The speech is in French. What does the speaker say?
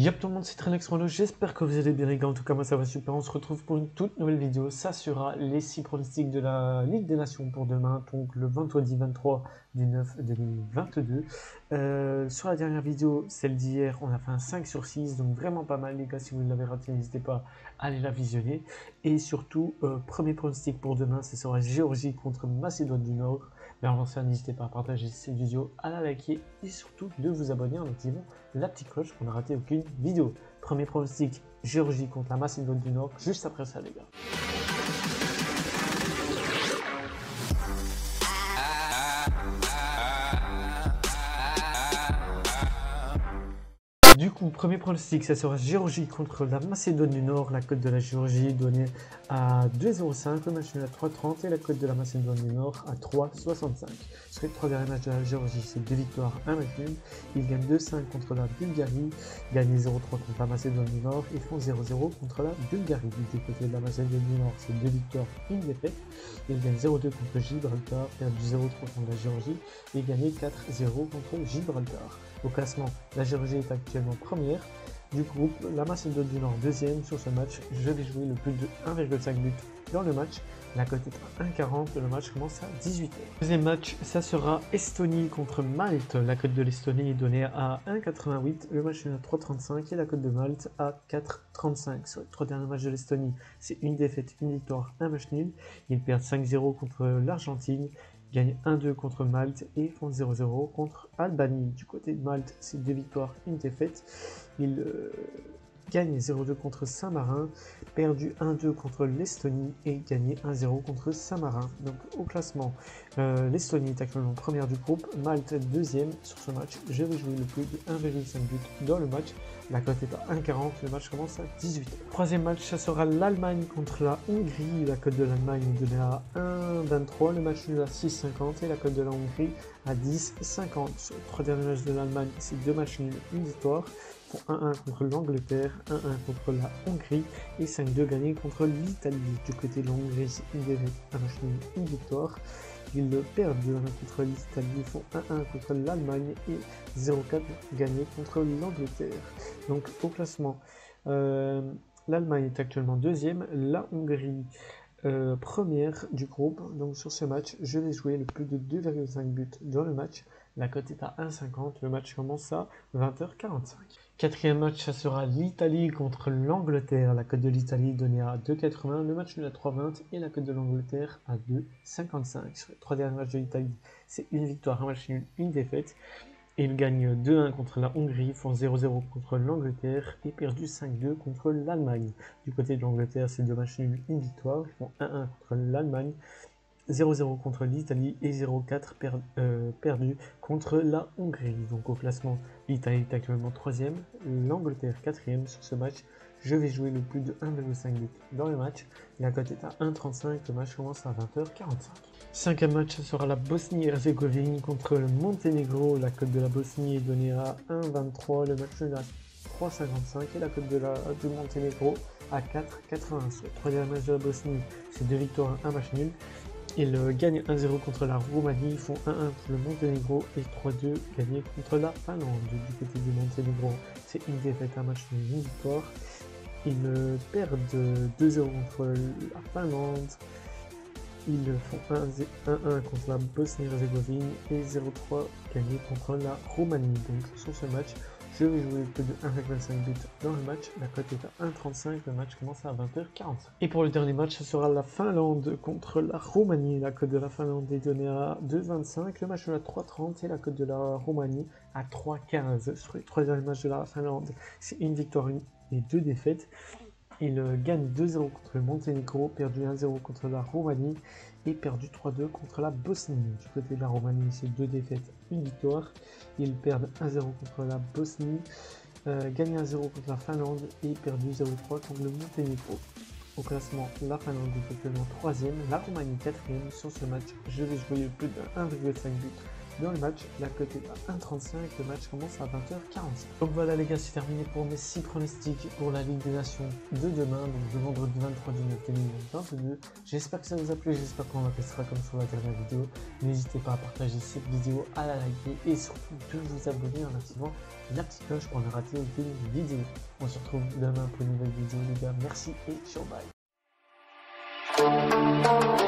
Yop tout le monde, c'est Trellexmolo, j'espère que vous allez bien les gars, en tout cas moi ça va super, on se retrouve pour une toute nouvelle vidéo. Ça sera les 6 pronostics de la Ligue des Nations pour demain, donc le vendredi 23 du 9 2022. Sur la dernière vidéo, celle d'hier, on a fait un 5 sur 6, donc vraiment pas mal les gars, si vous l'avez raté, n'hésitez pas à aller la visionner. Et surtout, premier pronostic pour demain, ce sera Géorgie contre Macédoine du Nord. Mais avant ça, n'hésitez pas à partager cette vidéo, à la liker et surtout de vous abonner en activant la petite cloche pour ne rater aucune vidéo. Premier pronostic, Géorgie contre la Macédoine du Nord, juste après ça les gars. Du coup, premier pronostic, ça sera Géorgie contre la Macédoine du Nord. La cote de la Géorgie est donnée à 2,05, le match nul à 3,30 et la cote de la Macédoine du Nord à 3,65. Sur les 3 derniers matchs de la Géorgie, c'est 2 victoires, 1 match nul. Ils gagnent 2,5 contre la Bulgarie, gagnent 0,3 contre la Macédoine du Nord et font 0,0 contre la Bulgarie. Du côté de la Macédoine du Nord, c'est 2 victoires, 1 défaite. Ils gagnent 0,2 contre Gibraltar, perdent 0,3 contre la Géorgie et gagnent 4,0 contre Gibraltar. Au classement, la Géorgie est actuellement première du groupe, la Macédoine du Nord deuxième. Sur ce match, je vais jouer le plus de 1,5 but dans le match. La cote est à 1,40, le match commence à 18h. Deuxième match, ça sera Estonie contre Malte. La cote de l'Estonie est donnée à 1,88, le match est à 3,35 et la cote de Malte à 4,35. Sur les 3 derniers matchs de l'Estonie, c'est une défaite, une victoire, un match nul. Ils perdent 5-0 contre l'Argentine, gagnent 1-2 contre Malte et font 0-0 contre Albanie. Du côté de Malte, c'est 2 victoires, une défaite. Ils gagnent 0-2 contre Saint-Marin, perdu 1-2 contre l'Estonie et gagné 1-0 contre Saint-Marin. Donc au classement, l'Estonie est actuellement première du groupe, Malte deuxième. Sur ce match, je vais jouer le plus de 1,5 but dans le match. La cote est à 1,40, le match commence à 18h. Troisième match, ça sera l'Allemagne contre la Hongrie. La cote de l'Allemagne est donnée à 1,23, le match nul à 6,50 et la cote de la Hongrie à 10,50. Sur les 3 derniers matchs de l'Allemagne, c'est 2 matchs nuls, une victoire. Pour 1-1 contre l'Angleterre, 1-1 contre la Hongrie et 5-2 gagnés contre l'Italie. Du côté de la Hongrie, c'est une défaite, un match nul, une victoire. Ils perdent 2-1 contre l'Italie, ils font 1-1 contre l'Allemagne et 0-4 gagnés contre l'Angleterre. Donc au classement, l'Allemagne est actuellement deuxième, la Hongrie première du groupe. Donc sur ce match, je vais jouer le plus de 2,5 buts dans le match. La cote est à 1,50, le match commence à 20h45. Quatrième match, ça sera l'Italie contre l'Angleterre. La cote de l'Italie est donnée à 2,80, le match nul à 3,20 et la cote de l'Angleterre à 2,55. Sur les 3 derniers matchs de l'Italie, c'est une victoire, un match nul, une défaite. Ils gagnent 2-1 contre la Hongrie, font 0-0 contre l'Angleterre et perdu 5-2 contre l'Allemagne. Du côté de l'Angleterre, c'est 2 matchs nuls, une victoire. Ils font 1-1 contre l'Allemagne, 0-0 contre l'Italie et 0-4 perdu contre la Hongrie. Donc au classement, l'Italie est actuellement 3ème, l'Angleterre 4ème. Sur ce match, je vais jouer le plus de 1,5 but dans le match. La cote est à 1,35, le match commence à 20h45. Cinquième match, ce sera la Bosnie-Herzégovine contre le Monténégro. La cote de la Bosnie est donnée à 1,23, le match est à 3,55 et la cote du Monténégro à 4,80. Sur les 3 derniers matchs de la Bosnie, c'est 2 victoires, un match nul. Ils gagnent 1-0 contre la Roumanie, ils font 1-1 contre le Monténégro et 3-2 gagnés contre la Finlande. Du côté du Monténégro, c'est une défaite, un match nul, une victoire. Ils perdent 2-0 contre la Finlande. Ils font 1-1 contre la Bosnie-Herzégovine et 0-3 gagnés contre la Roumanie. Donc sur ce match, je vais jouer plus de 1,5 but dans le match. La cote est à 1,35, le match commence à 20h45. Et pour le dernier match, ce sera la Finlande contre la Roumanie. La cote de la Finlande est donnée à 2,25, le match est à 3,30 et la cote de la Roumanie à 3,15. Sur les 3 derniers matchs de la Finlande, c'est une victoire et 2 défaites. Ils gagnent 2-0 contre le Monténégro, perdu 1-0 contre la Roumanie et perdu 3-2 contre la Bosnie. Du côté de la Roumanie, c'est 2 défaites, une victoire. Ils perdent 1-0 contre la Bosnie, gagnent 1-0 contre la Finlande et perdu 0-3 contre le Monténégro. Au classement, la Finlande est actuellement 3ème, la Roumanie 4ème. Sur ce match, je vais jouer plus de 1,5 but dans le match. La cote est à 1,35, le match commence à 20h45. Donc voilà les gars, c'est terminé pour mes 6 pronostics pour la Ligue des Nations de demain, donc de vendredi 23 du 9 2022. J'espère que ça vous a plu, j'espère qu'on restera comme sur la dernière vidéo. N'hésitez pas à partager cette vidéo, à la liker et surtout de vous abonner en activant la petite cloche pour ne rater aucune vidéo. On se retrouve demain pour une nouvelle vidéo les gars, merci et ciao bye.